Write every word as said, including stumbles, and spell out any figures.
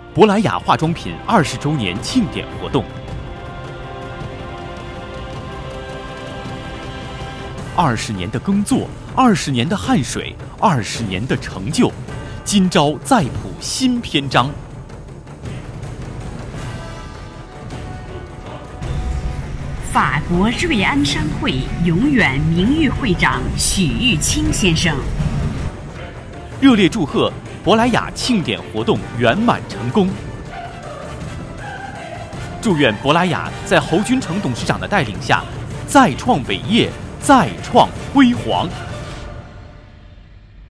珀莱雅化妆品二十周年庆典活动。二十年的耕作，二十年的汗水，二十年的成就，今朝再谱新篇章。 法国瑞安商会永远名誉会长许玉清先生， 热烈祝贺珀莱雅庆典活动圆满成功，祝愿珀莱雅在侯君成董事长的带领下，再创伟业，再创辉煌。